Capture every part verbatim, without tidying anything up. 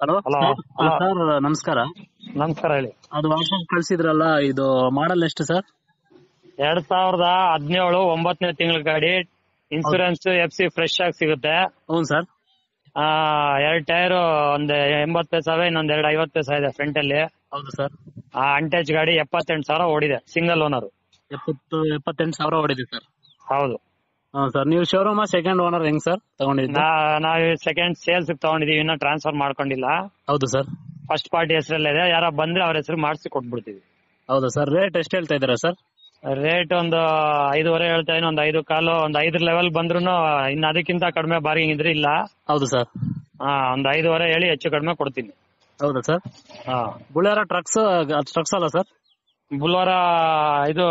Hello hello hello sir, ನಮಸ್ಕಾರ. ನಮಸ್ಕಾರ ಹೇಳಿ. ಅದು ವಾಟ್ಸ್ಆಪ್ ಕಳ್ಸಿದ್ರಲ್ಲ, ಇದು ಮಾಡಲ್ ಎಷ್ಟು ಸರ್? ಎರಡ್ ಸಾವಿರದ ಹದಿನೇಳು ಒಂಬತ್ತನೇ ತಿಂಗಳ ಗಾಡಿ. ಇನ್ಸೂರೆನ್ಸ್ ಎಫ್ ಸಿ ಫ್ರೆಶ್ ಆಗಿ ಸಿಗುತ್ತೆ. ಹ್ಞೂ ಸರ್. ಆ ಎರಡ್ ಟೈರ್ ಒಂದ್ ಎಂಬತ್ ಪೈಸಾವೆ, ಇನ್ನೊಂದ್ ಎರಡ್ ಐವತ್ ಪೈಸಾ ಇದೆ ಫ್ರಂಟ್ ಅಲ್ಲಿ. ಹೌದು ಸರ್. ಆ ಅಂಟೇಜ್ ಗಾಡಿ ಎಪ್ಪತ್ತೆಂಟು ಸಾವಿರ ಓಡಿದೆ, ಸಿಂಗಲ್ ಓನರ್. ಎಪ್ಪತ್ತು ಎಪ್ಪತ್ತೆಂಟು ಸಾವಿರ ಹೊಡಿದೆ ಸರ್. ಹೌದು. ಹ್ಞೂ ಸರ್. ನೀವು ಶೋರೂಮ್ ಸೆಕೆಂಡ್ ಓನರ್ ಹೆಂಗ್ ಸರ್ ತಗೊಂಡಿದ್ದು? ನಾ ನಾವ್ ಸೆಕೆಂಡ್ ಸೇಲ್ಸ್ ತಗೊಂಡಿದೀವಿ, ಇನ್ನ ಟ್ರಾನ್ಸ್ಫರ್ ಮಾಡ್ಕೊಂಡಿಲ್ಲ. ಹೌದು ಸರ್. ಫಸ್ಟ್ ಪಾರ್ಟಿ ಹೆಸರಲ್ಲಿದೆ, ಯಾರ ಬಂದ್ರೆ ಅವ್ರ ಹೆಸರು ಮಾಡಿಸಿ ಕೊಟ್ಬಿಡ್ತೀವಿ. ಹೌದಾ ಸರ್. ರೇಟ್ ಎಷ್ಟು ಹೇಳ್ತಾ ಇದ್ದೀರಾ ಸರ್? ರೇಟ್ ಒಂದು ಐದುವರೆ ಹೇಳ್ತಾ ಇದೀನಿ, ಒಂದ್ ಐದು ಕಾಲು, ಒಂದ್ ಐದ್ರ ಲೆವೆಲ್ ಬಂದ್ರು ಇನ್ನು ಅದಕ್ಕಿಂತ ಕಡಿಮೆ ಬಾರ್ಗಿಂಗ್ ಇದ್ರೆ ಇಲ್ಲ. ಹೌದು ಸರ್. ಹಾ, ಒಂದ್ ಐದುವರೆ ಹೇಳಿ ಹೆಚ್ಚು ಕಡಿಮೆ ಕೊಡ್ತೀನಿ. ಹೌದಾ ಸರ್. ಹಾ, ಬುಲೆರೋ ಟ್ರಕ್ಸ್ ಟ್ರಕ್ಸ್ ಅಲ್ಲ ಸರ್? ಬುಲ್ವಾರ ಇದು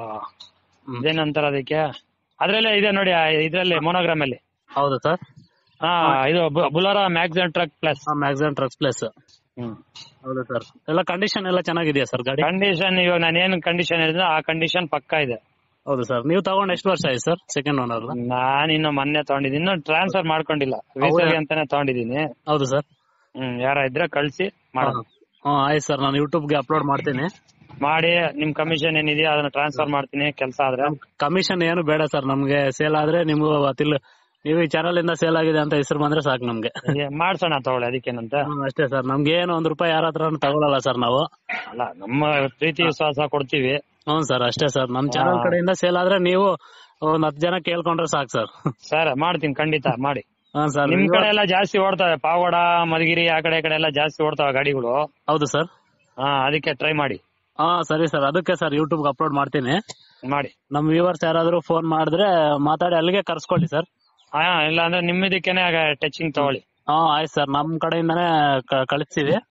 ಏನಂತಾರ ಅದಕ್ಕೆ, ಅದ್ರಲ್ಲೇ ಇದೆ ನೋಡಿ, ಇದ್ರಲ್ಲಿ ಮೊನೋಗ್ರಾಮ್ ಅಲ್ಲಿ. ಹೌದಾ ಸರ್. ಹಾ, ಇದು ಬುಲ್ವಾರ maximum truck plus. Maximum trucks plus. ಹ್ಮ್. ಹೌದಾ ಸರ್. ಎಲ್ಲ ಕಂಡೀಷನ್ ಎಲ್ಲ ಚೆನ್ನಾಗಿದೆಯಾ ಸರ್ ಗಾಡಿ? ಕಂಡೀಷನ್ ಇವಾಗ ನಾನು ಏನ್ ಕಂಡೀಷನ್ ಹೇಳಿದ್ರೆ ಆ ಕಂಡೀಷನ್ ಪಕ್ಕಾ ಇದೆ. ಹೌದು ಸರ್. ನೀವು ತಗೊಂಡ್ ಎಷ್ಟು ವರ್ಷ ಆಯ್ತು ಸರ್ ಸೆಕೆಂಡ್ ಓನರ್? ನಾನು ಇನ್ನು ಮೊನ್ನೆ ತಗೊಂಡಿದ್ದೀನಿ, ಇನ್ನು ಟ್ರಾನ್ಸ್ಫರ್ ಮಾಡ್ಕೊಂಡಿಲ್ಲ, ವೇಸವಿ ಅಂತಾನೆ ತಗೊಂಡಿದ್ದೀನಿ. ಹೌದು ಸರ್. ಹ್ಮ್, ಯಾರ ಇದ್ರೆ ಕಳ್ಸಿ ಮಾಡೋಣ. ಹ್ಮ್, ಆಯ್ತು ಸರ್. ನಾನು ಯೂಟ್ಯೂಬ್ಗೆ ಅಪ್ಲೋಡ್ ಮಾಡ್ತೀನಿ. ಮಾಡಿ ನಿಮ್ ಕಮಿಷನ್ ಏನಿದೆಯಾ ಅದನ್ನ ಟ್ರಾನ್ಸ್ಫರ್ ಮಾಡ್ತೀನಿ, ಕೆಲಸ ಆದ್ರೆ. ಕಮಿಷನ್ ಏನು ಬೇಡ ಸರ್ ನಮ್ಗೆ. ಸೇಲ್ ಆದ್ರೆ ನಿಮ್ಗೂ ತಿಲ್ ನೀವು ಈ ಚಾನಲ್ ಇಂದ ಸೇಲ್ ಆಗಿದೆ ಅಂತ ಹೆಸರು ಬಂದ್ರೆ ಸಾಕು ನಮ್ಗೆ. ಮಾಡ್ಸೋಣ ತಗೊಳ್ಳಿ, ಅದಕ್ಕೇನಂತ. ಅಷ್ಟೇ ಸರ್. ನಮ್ಗೆ ಏನು ಒಂದ್ ರೂಪಾಯಿ ಯಾರ ಹತ್ರ ತಗೊಳಲ್ಲ ಸರ್ ನಾವು. ಅಲ್ಲ, ನಮ್ಮ ಪ್ರೀತಿ ವಿಶ್ವಾಸ ಕೊಡ್ತೀವಿ. ಹ್ಞೂ ಸರ್, ಅಷ್ಟೇ ಸರ್. ನಮ್ ಚಾನಲ್ ಕಡೆಯಿಂದ ಸೇಲ್ ಆದ್ರೆ ನೀವು ಒಂದ್ ಹತ್ತು ಜನ ಕೇಳ್ಕೊಂಡ್ರೆ ಸಾಕು ಸರ್. ಸರ್ ಮಾಡ್ತೀನಿ, ಖಂಡಿತ ಮಾಡಿ. ಹಾ ಸರ್. ನಿಮ್ ಕಡೆ ಎಲ್ಲ ಜಾಸ್ತಿ ಓಡ್ತವೆ, ಪಾವಗಡ, ಮಧುಗಿರಿ ಆ ಕಡೆ ಕಡೆ ಎಲ್ಲ ಜಾಸ್ತಿ ಓಡ್ತಾವೆ ಗಾಡಿಗಳು. ಹೌದು ಸರ್. ಹಾ, ಅದಕ್ಕೆ ಟ್ರೈ ಮಾಡಿ. ಹಾ ಸರಿ ಸರ್. ಅದಕ್ಕೆ ಸರ್ ಯೂಟ್ಯೂಬ್ಗೆ ಅಪ್ಲೋಡ್ ಮಾಡ್ತೀನಿ. ಮಾಡಿ. ನಮ್ ವ್ಯೂವರ್ಸ್ ಯಾರಾದ್ರೂ ಫೋನ್ ಮಾಡಿದ್ರೆ ಮಾತಾಡಿ ಅಲ್ಲಿಗೆ ಕರ್ಸ್ಕೊಳ್ಳಿ ಸರ್. ಹಾ, ಇಲ್ಲ ಅಂದ್ರೆ ನಿಮ್ಮದಕ್ಕೇನೆ ಟಚಿಂಗ್ ತಗೊಳ್ಳಿ. ಹಾ ಆಯ್ತು ಸರ್. ನಮ್ ಕಡೆಯಿಂದಾನೇ ಕಳಿಸ್ತೀವಿ.